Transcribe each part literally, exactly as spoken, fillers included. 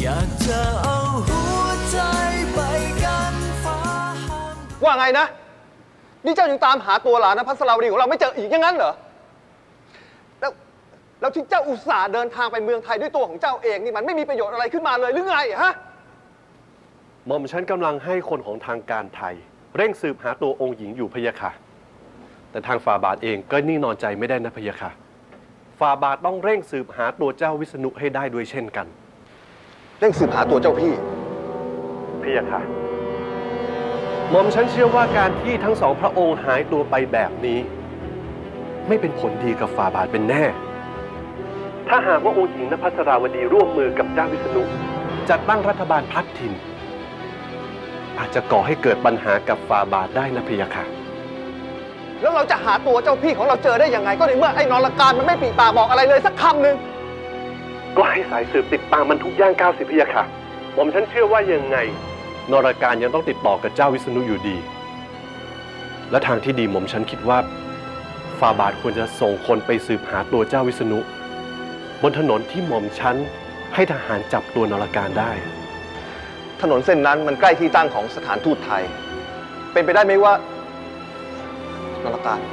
อยากจะเอาหัวใจไปกันฟ้าว่าไงนะนี่เจ้ายังตามหาตัวหลานนภัสราวดีของเราไม่เจออีกอย่างนั้นเหรอแล้วแล้วที่เจ้าอุตส่าห์เดินทางไปเมืองไทยด้วยตัวของเจ้าเองนี่มันไม่มีประโยชน์อะไรขึ้นมาเลยหรือไงฮะหม่อมฉันกำลังให้คนของทางการไทยเร่งสืบหาตัวองค์หญิงอยู่พะยะค่ะแต่ทางฝ่าบาทเองก็นิ่งนอนใจไม่ได้นะพะยะค่ะฝ่าบาทต้องเร่งสืบหาตัวเจ้าวิษณุให้ได้ด้วยเช่นกันเร่งสืบหาตัวเจ้าพี่พะยะค่ะหม่อมฉันเชื่อว่าการที่ทั้งสองพระองค์หายตัวไปแบบนี้ไม่เป็นผลดีกับฝ่าบาทเป็นแน่ถ้าหากว่าองค์หญิงนภัสราวดีร่วมมือกับเจ้าวิษณุจัดตั้งรัฐบาลพลัดถิ่นอาจจะก่อให้เกิดปัญหากับฝ่าบาทได้นะพะยะค่ะแล้วเราจะหาตัวเจ้าพี่ของเราเจอได้ยังไงก็ในเมื่อไอ้นรการมันไม่ปีปากบอกอะไรเลยสักคำหนึ่งก็ให้สายสืบติดตามมันทุกย่างก้าวสิพะยะค่ะหม่อมฉันเชื่อว่ายังไงนรการยังต้องติดต่อกับเจ้าวิษณุอยู่ดีและทางที่ดีหม่อมฉันคิดว่าฝ่าบาทควรจะส่งคนไปสืบหาตัวเจ้าวิษณุบนถนนที่หม่อมฉันให้ทหารจับตัวนรการได้ถนนเส้นนั้นมันใกล้ที่ตั้งของสถานทูตไทยเป็นไปได้ไหมว่านรการ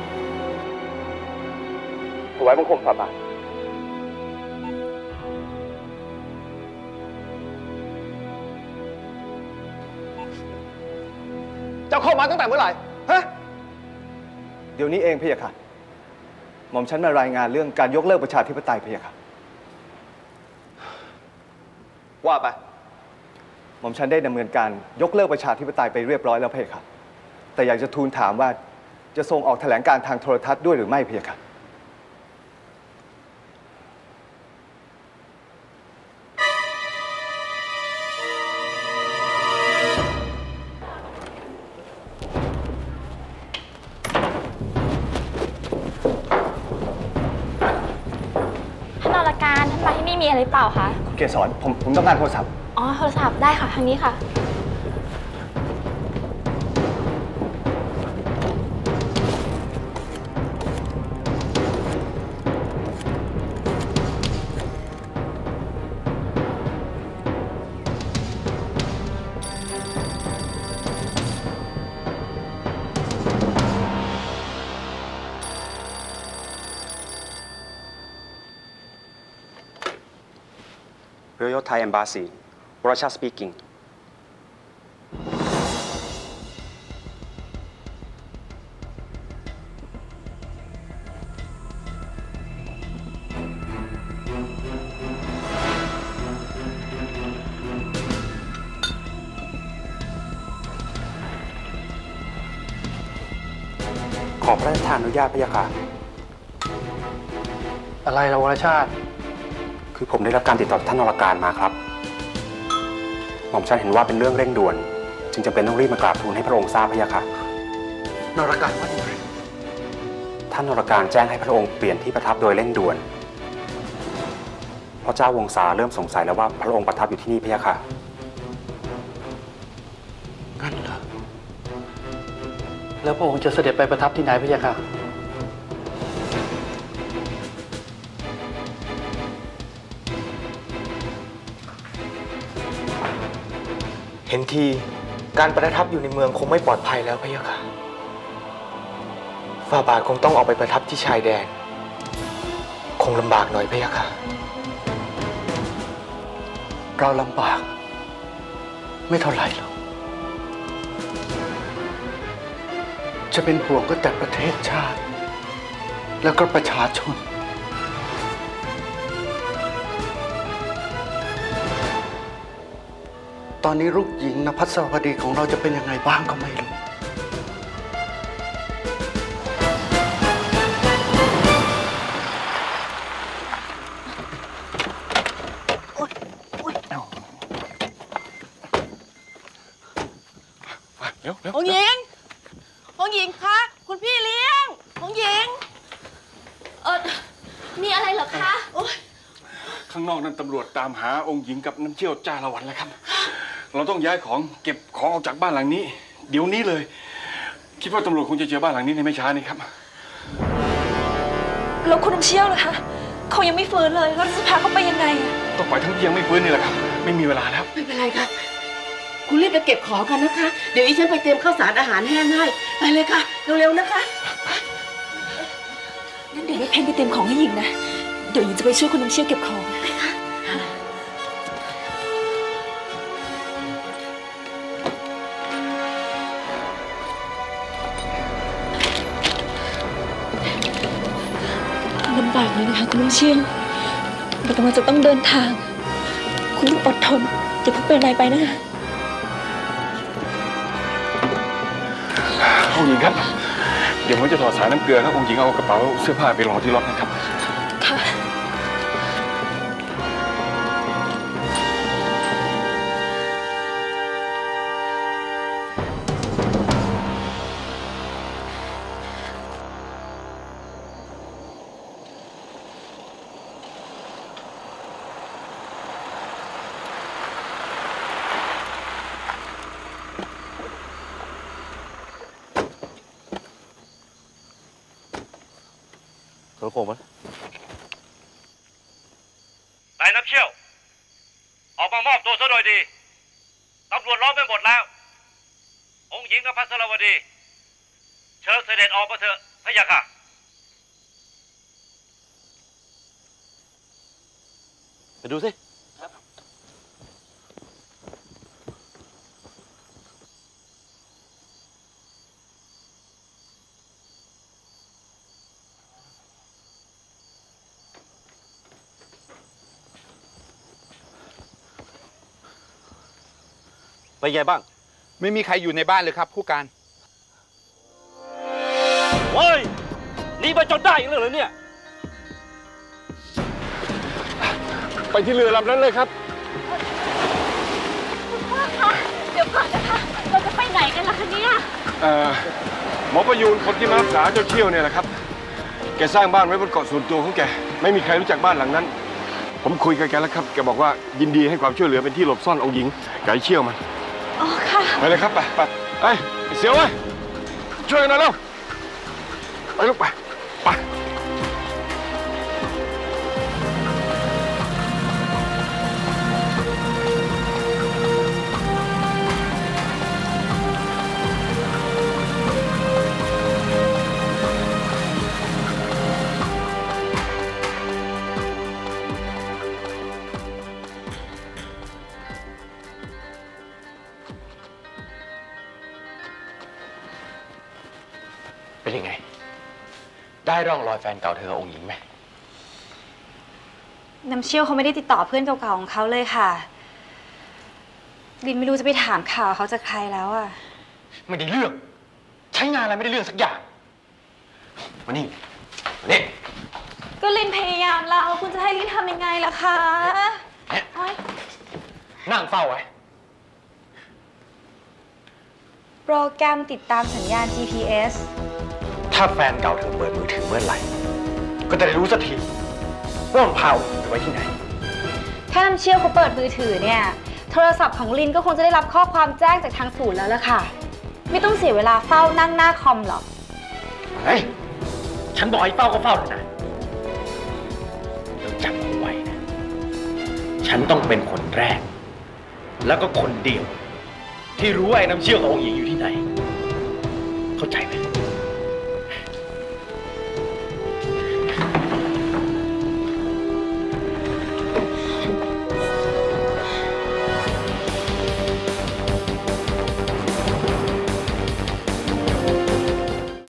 ถวายบังคมฝ่าบาทเจ้าเข้ามาตั้งแต่เมื่อไหร่ฮะเดี๋ยวนี้เองพะยะค่ะหม่อมฉันมารายงานเรื่องการยกเลิกประชาธิปไตยพะยะค่ะว่าไปหม่อมฉันได้ดำเนินการยกเลิกประชาธิปไตยไปเรียบร้อยแล้วพะยะค่ะแต่อยากจะทูลถามว่าจะส่งออกแถลงการทางโทรทัศน์ด้วยหรือไม่พะยะค่ะท่านนรการท่านมาที่นี่มีอะไรเปล่าคะเกศรผมผมต้องการโทรศัพท์อ๋อโทรศัพท์ได้ค่ะทางนี้ค่ะ Royal Thai Embassy Russia speaking ขอพระราชทานอนุญาตพะยะค่ะอะไรล่ะวรชาติคือผมได้รับการติดต่อจากท่านนรการมาครับหม่อมฉันเห็นว่าเป็นเรื่องเร่งด่วนจึงจำเป็นต้องรีบมากราบทูลให้พระองค์ทราบพะยะค่ะนรการว่าอย่างไรท่านนรการแจ้งให้พระองค์เปลี่ยนที่ประทับโดยเร่งด่วนเพราะเจ้าวงศาเริ่มสงสัยแล้วว่าพระองค์ประทับอยู่ที่นี่พะยะค่ะงั้นเหรอแล้วพระองค์จะเสด็จไปประทับที่ไหนพะยะค่ะเห็นทีการประทับอยู่ในเมืองคงไม่ปลอดภัยแล้วพะยะค่ะฝ่าบาทคงต้องออกไปประทับที่ชายแดนคงลำบากหน่อยพะยะค่ะเราลำบากไม่เท่าไหร่หรอกจะเป็นห่วงก็แต่ประเทศชาติแล้วก็ประชาชนตอนนี้ลูกหญิงนภัสราวดีของเราจะเป็นยังไงบ้างก็ไม่รู้องค์หญิงองค์หญิงคะคุณพี่เลี้ยงองค์หญิงเออมีอะไรเหรอคะข้างนอกนั้นตำรวจตามหาองค์หญิงกับน้ำเชี่ยวจ้าละวันแล้วครับเราต้องย้ายของเก็บของออกจากบ้านหลังนี้เดี๋ยวนี้เลยคิดว่าตำรวจคงจะเจอบ้านหลังนี้ในไม่ช้านี้ครับแล้วคุณน้ำเชี่ยวล่ะคะเขายังไม่ฟื้นเลยเราจะพาเขาไปยังไงต้องไปทั้งที่ยังไม่ฟื้นนี่แหละครับไม่มีเวลาแล้วไม่เป็นไรค่ะคุณรีบไปเก็บของกันนะคะเดี๋ยวอีฉันไปเตรียมข้าวสารอาหารแห้งให้ไปเลยค่ะเร็วๆนะคะงั้นเดี๋ยวให้เพนไปเตรียมของให้หญิงนะเดี๋ยวหญิงจะไปช่วยคุณน้ำเชี่ยวเก็บของไปค่ะลำบากเลยนะคะคุณน้ำเชี่ยวเรากำลังจะต้องเดินทางคุณต้องอดทนอย่าเพิ่งเป็นอะไรไปนะคะองค์หญิงครับเดี๋ยวผมจะถอดสายน้ำเกลือแล้วองค์หญิงเอากระเป๋าเสื้อผ้าไปรอที่รถนะครับค่ะโคมมั้ยนายน้ำเชี่ยวออกมามอบตัวซะโดยดีตำรวจล้อมไปหมดแล้วองค์หญิงกับพัสรวดีเชิญเสด็จออกมาเถอะพะยะค่ะไปดูสิเป็นไงบ้างไม่มีใครอยู่ในบ้านเลยครับผู้การเฮ้ยนี่ไปจนได้อีกแล้วเหรอเนี่ยไปที่เรือลำนั้นเลยครับพ่อคะเดี๋ยวก่อนนะคะเราจะไปไหนกันล่ะคะเนี่ยเอ่อหมอประยูนคนที่มารักษาเจ้าเชี่ยวเนี่ยแหละครับแกสร้างบ้านไว้บนเกาะส่วนตัวของแกไม่มีใครรู้จักบ้านหลังนั้นผมคุยกับแกแล้วครับแกบอกว่ายินดีให้ความช่วยเหลือเป็นที่หลบซ่อนองค์หญิงไก่เชี่ยวมันอ๋อค่ะไปเลยครับไปไปไอ้เสียวไว้ช่วยกันหน่อยเร็วไปลูกไปไปเป็นยังไงได้ร่องรอยแฟนเก่าเธอองค์หญิงไหมน้ำเชี่ยวเขาไม่ได้ติดต่อเพื่อนเก่าๆของเขาเลยค่ะลินไม่รู้จะไปถามข่าวเขาจากใครแล้วอะไม่ได้เรื่องใช้งานอะไรไม่ได้เรื่องสักอย่างมานี่มานี่ก็ลินพยายามแล้วคุณจะให้ลินทำยังไงล่ะคะนั่งเฝ้าไว้โปรแกรมติดตามสัญญาณ จี พี เอสถ้าแฟนเก่าเธอเปิดมือถือเมื่อไหร่ก็จะได้รู้สักทีว่ามันพาไปไว้ที่ไหนถ้าน้ำเชี่ยวเขาเปิดมือถือเนี่ยโทรศัพท์ของลินก็คงจะได้รับข้อความแจ้งจากทางศูนย์แล้วล่ะค่ะไม่ต้องเสียเวลาเฝ้านั่งหน้าคอมหรอกเฮ้ยฉันบอกให้เฝ้าก็เฝ้าเถอะนะแล้วจำเอาไว้นะฉันต้องเป็นคนแรกแล้วก็คนเดียวที่รู้ว่าไอ้น้ำเชี่ยวกับองค์หญิงอยู่ที่ไหนเข้าใจไหม